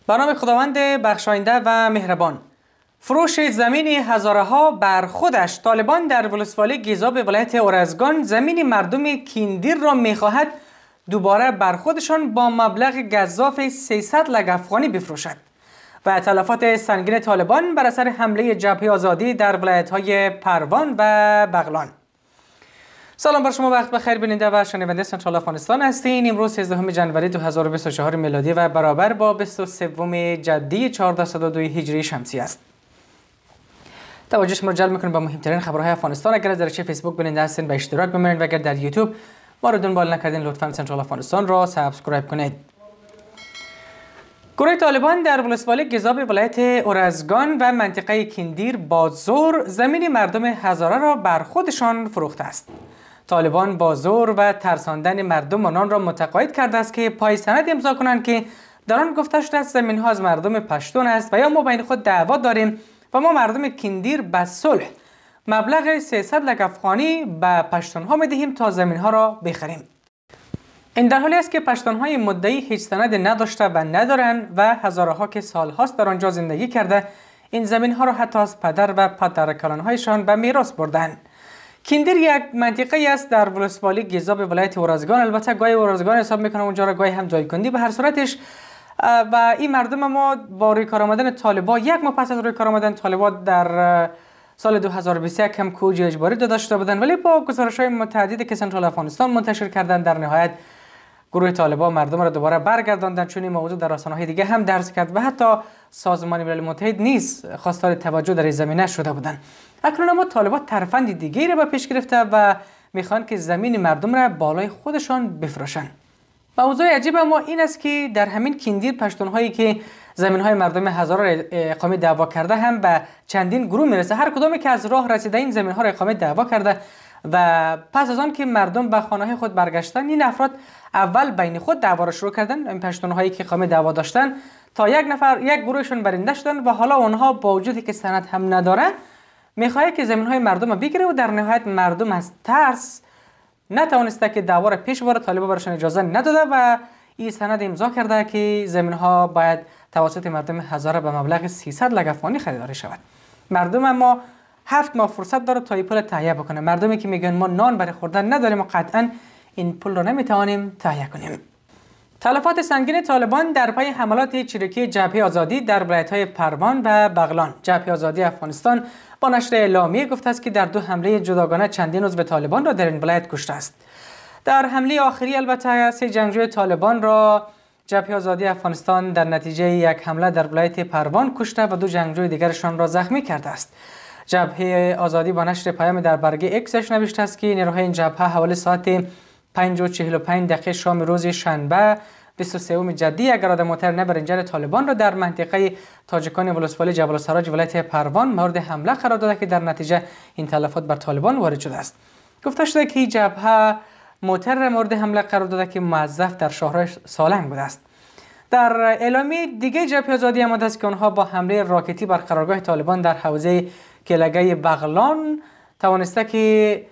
به نام خداوند بخشاینده و مهربان. فروش زمین هزاره ها بر خودش، طالبان در ولسوالی گیزا به ولایت ارزگان زمین مردم کیندیر را می‌خواهد دوباره بر خودشان با مبلغ گزاف 300 لک افغانی بفروشد و تلفات سنگین طالبان بر اثر حمله جبهه آزادی در ولایت‌های پروان و بغلان. سلام بر شما، وقت بخیر بیننده و شنونده سنترال افغانستان هستین. امروز 13 جنوری 2024 میلادی و برابر با 23 جدی 1402 هجری شمسی است. توجه شما را جلب می‌کنیم به مهمترین خبرهای افغانستان. اگر از درچه فیسبوک بیننده هستین به اشتراک بمونید و اگر در یوتیوب ما را دنبال نکردین لطفاً سنترال افغانستان را سابسکرایب کنید. گروه طالبان در ولسوالی گیزا به ولایت ارزگان و منطقه کیندیر با زور زمین مردم هزاره را بر خودشان فروخته است. طالبان با زور و ترساندن مردم آنان را متقاعد کرده است که پای سند امضا کنند که در آن گفته شده است زمین ها از مردم پشتون است و یا ما بین خود دعوا داریم و ما مردم کیندیر به صلح مبلغ 300 لک افغانی به پشتون ها میدهیم تا زمین ها را بخریم. این در حالی است که پشتون های مدعی هیچ سند نداشته و ندارند و هزاره ها که سال هاست در آنجا زندگی کرده این زمین ها را حتی از پدر و پدرکلان هایشان به میراث بردند. کیندیر یک منطقه است در ولسوالی گیزا به ولایت ارزگان. البته گاهی ارزگان حساب میکنم اونجا را، گاهی هم جایکندی. به هر صورتش و این مردم ما با روی کار آمدن طالبان، یک ماه پس از روی کار آمدن طالبان در سال 2021 هم کوچ اجباری داده شده بودند، ولی با گزارش‌های متعددی که سنترال افغانستان منتشر کردند در نهایت گروه طالبان مردم را دوباره برگرداندند، چون این موضوع در رسانه‌های دیگه هم درس کرد و حتی سازمان ملل متحد نیز خواستار توجه در این زمینه شده بودند. اکنون اما طالبان ترفند دیگری را به پیش گرفته و میخوان که زمین مردم را بالای خودشان بفروشند. موضوع عجیب اما این است که در همین کیندیر پشتون‌هایی که زمین‌های مردم هزاره را اقامه دعوا کرده هم به چندین گروه میرسه. هر کدامی که از راه رسیده این زمین‌ها را اقامه دعوا کرده و پس از آن که مردم به خانه‌های خود برگشتن، این افراد اول بین خود دعوا را شروع کردن. این پشتون‌هایی که اقامه دعوا داشتن تا یک گروهشون برنده شدن و حالا اونها با وجودی که سند هم نداره میخواد که زمین‌های مردم را بگیره و در نهایت مردم از ترس نتوانسته که دعوا را پیش ببره، طالبان براشون اجازه نداده و این سند امضا کرده که زمین‌ها باید توسط مردم هزاره به مبلغ 300 لک افغانی خریداری شود. مردم اما 7 ماه فرصت داره تا این پول تهیه بکنه. مردمی که میگن ما نان برای خوردن نداریم و قطعا این پول رو نمیتوانیم تهیه کنیم. تلفات سنگین طالبان در پی حملات چریکی جبهه آزادی در ولایت‌های پروان و بغلان. جبهه آزادی افغانستان با نشر اعلامیه گفته است که در 2 حمله جداگانه چندین عضو طالبان را در این ولایت کشته است. در حمله آخری البته 3 جنگجوی طالبان را جبهه آزادی افغانستان در نتیجه یک حمله در ولایت پروان کشته و 2 جنگجوی دیگرشان را زخمی کرده است. جبهه آزادی با نشر پیام در برگه اکسش نوشته است که نیروهای این جبهه حوالی ساعت 5:45 شام روز شنبه 23 جدی یک رادموتر نبرنجر طالبان را در منطقه تاجکان ولسوالی جبل السراج ولایت پروان مورد حمله قرار داده که در نتیجه این تلفات بر طالبان وارد شده است. گفته شده که جبهه موتر مورد حمله قرار داده که موظف در شهرهای سالنگ بوده است. در اعلامیه دیگه جبهه آزادی آمده است که آنها با حمله راکتی بر قرارگاه طالبان در حوزه کلگه بغلان توانسته که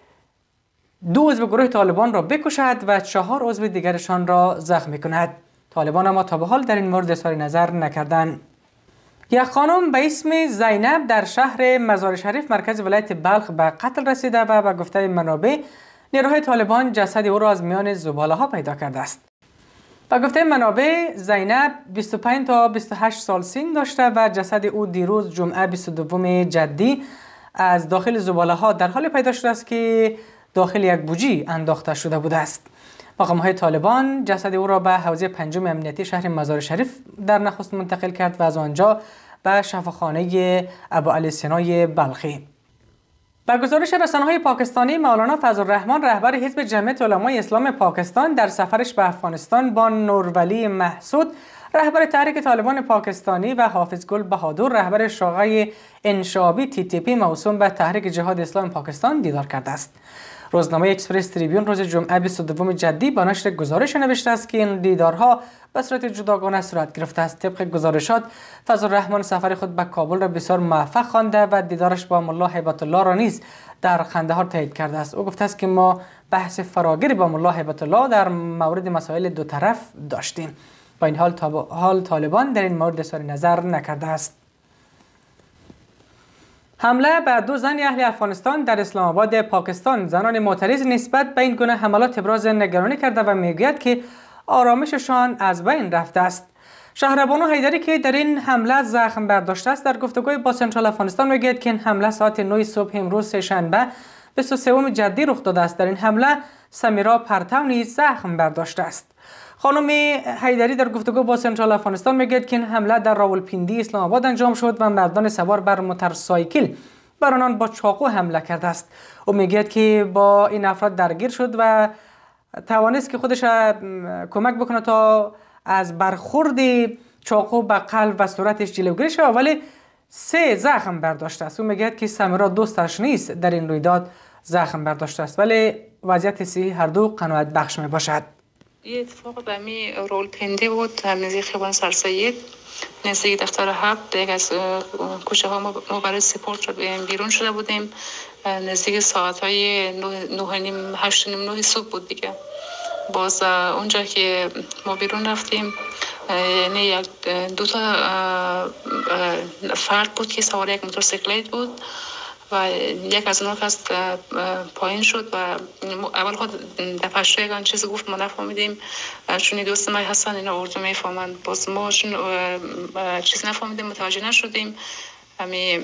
2 عضو گروه طالبان را بکشد و 4 عضو دیگرشان را زخمی کند. طالبان اما تا به حال در این مورد اظهار نظر نکردند. یک خانم به اسم زینب در شهر مزار شریف مرکز ولایت بلخ به قتل رسیده و به گفته منابع نیروهای طالبان جسد او را از میان زباله ها پیدا کرده است. به گفته منابع زینب 25 تا 28 سال سن داشته و جسد او دیروز جمعه 22 جدی از داخل زباله ها در حال پیدا شده است که داخل یک بوجی انداخته شده بوده است. مقام‌های طالبان جسد او را به حوزه 5 امنیتی شهر مزار شریف در نخست منتقل کرد و از آنجا به شفاخانه ابوعلی سینای بلخی. با گزارش رسانه‌های پاکستانی، مولانا فضل‌الرحمن رهبر حزب جمعیت علمای اسلام پاکستان در سفرش به افغانستان با نورولی محسود رهبر تحریک طالبان پاکستانی و حافظ گل بهادر رهبر شورای انشابی TTP موسوم به تحریک جهاد اسلام پاکستان دیدار کرده است. روزنامه اکسپرس تریبیون روز جمعه 22 جدی با نشر گزارش نوشته است که این دیدارها به صورت جداگانه صورت گرفته است. طبق گزارشات فضل‌الرحمن سفر خود به کابل را بسیار موفق خوانده و دیدارش با ملا هیبت الله را نیز در قندهار تایید کرده است. او گفته است که ما بحث فراگیری با ملا هیبت الله در مورد مسائل دو طرف داشتیم. با این حال طالبان در این مورد اظهار نظر نکرده است. حمله به 2 زن اهل افغانستان در اسلام آباد پاکستان. زنان معترض نسبت به این گونه حملات ابراز نگرانی کرده و میگوید که آرامششان از بین رفته است. شهربانو حیدری که در این حمله زخم برداشته است در گفتگوی با سنترال افغانستان میگوید که این حمله ساعت 9 صبح امروز سه‌شنبه 23 جدی رخ داده است. در این حمله سمیرا پرتو نیز زخم برداشته است. خانم حیدری در گفتگو با سنترال افغانستان میگوید که این حمله در راولپیندی اسلام آباد انجام شد و مردان سوار بر موتورسایکل بر آنان با چاقو حمله کرده است. او میگوید که با این افراد درگیر شد و توانست که خودش کمک بکنه تا از برخورد چاقو به قلب و صورتش جلوگیری شود، ولی 3 زخم برداشته است. او میگوید که سمیرا دوستش نیست در این رویداد زخم برداشته است، ولی وضعیت صحی هر دو قناعت بخش می باشد. یه اتفاق به می راولپیندی بود، نزدیک خیابان سرسید، نزدیک دفتر هفت. یک از کوچه ها ما برای سپورت رو بیرون شده بودیم. نزدیک ساعت های 9:30 8:30 صبح بود دیگه. باز اونجا که ما بیرون رفتیم، یعنی یک 2 تا فرد بود که سوار یک موتورسیکلت بود و یک از اونها از پایین شد و اول خود در پشت یکان چیز گفت ما نفهمیدیم، چون دوست ما هستن اینا اردو میفهمن. باز ما چون چیز نفهمیدیم متوجه نشدیم، همین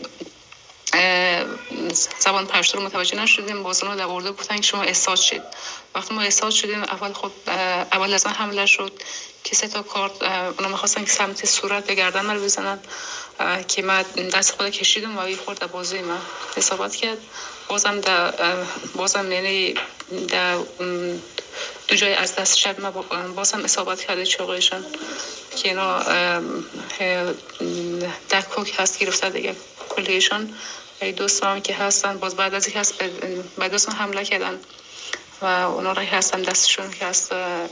زبان پشتو رو متوجه نشدیم. باز اونها در اردو گفتن که شما احساس شید. وقتی ما احساس شدیم اول از حمله شد که 3 تا کارت اونا می‌خواستن که سمت صورت به گردن من بزنن که من دست خود کشیدم و این خورد بازوی من اصابت کرد. بازم یعنی در 2 جای از دست شد من بازم اصابت کرده چاقویشان که اینا در کوک هست گرفته دیگه کلیشان. ای دوستان که هستن باز بعد از این هست به دوستان حمله کردن و اونا را هستن دستشون که هست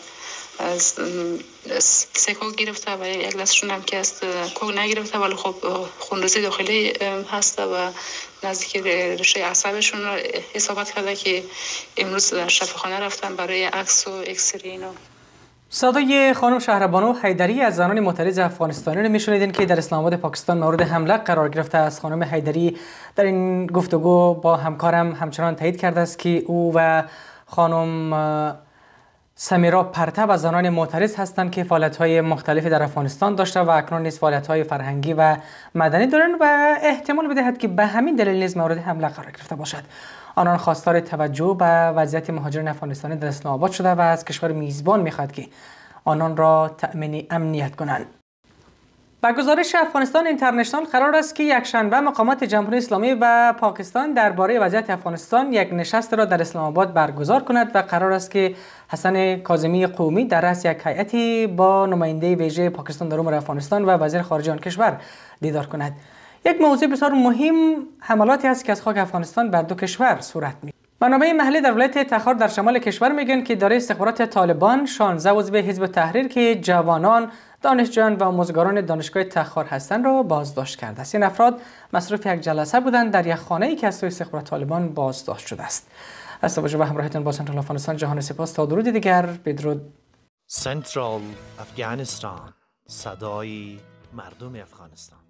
سکوک گرفته و یک دستشون هم که هست کوک نگرفته، ولی خب خونریزی داخلی هست و نزدیک رشته اعصابشون را اصابت کرده که امروز در شفاخانه رفتن برای عکس و اکسری اینا. صدای خانم شهربانو حیدری از زنان معترض افغانستانی رو میشنیدین که در اسلام آباد پاکستان مورد حمله قرار گرفته است. خانم حیدری در این گفتگو با همکارم همچنان تایید کرده است که او و خانم سمیرا پرتو از زنان معترض هستند که فعالیت‌های مختلفی در افغانستان داشته و اکنون نیز فعالیت‌های فرهنگی و مدنی دارند و احتمال بدهد که به همین دلیل نیز مورد حمله قرار گرفته باشد. آنان خواستار توجه به وضعیت مهاجران افغانستانی در اسلام آباد شده و از کشور میزبان می‌خواهد که آنان را تأمین امنیت کنند. با گزارش افغانستان اینترنشنال قرار است که یکشنبه مقامات جمهوری اسلامی و پاکستان درباره وضعیت افغانستان یک نشست را در اسلام آباد برگزار کند و قرار است که حسن کاظمی قومی در رأس یک هیئتی با نماینده ویژه پاکستان در امور افغانستان و وزیر خارجه آن کشور دیدار کند. یک موضوع بسیار مهم حملاتی است که از خاک افغانستان بر 2 کشور صورت می‌گیرد. منابع محلی در ولایت تخار در شمال کشور میگن که اداره استخبارات طالبان 16 عضو حزب تحریر که جوانان، دانشجویان و آموزگاران دانشگاه تخار هستند را بازداشت کرده است. این افراد مصروف یک جلسه بودند در یک خانه‌ای که از سوی استخبارات طالبان بازداشت شده است. از توجه به همراهیتان با سنترال افغانستان جهان سپاس. تا درود دیگر بدرود. سنترال افغانستان، صدای مردم افغانستان.